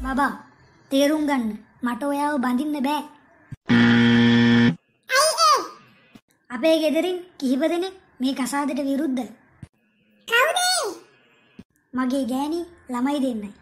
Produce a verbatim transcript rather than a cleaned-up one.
බබා තේරුම් ගන්න මට ඔයාව බඳින්න බෑ. අපේ ගෙදරින් කිහිප දෙනෙක් මේ කසාදෙට විරුද්ධයි. කවුද? මගේ ගෑණි ළමයි දෙන්නයි.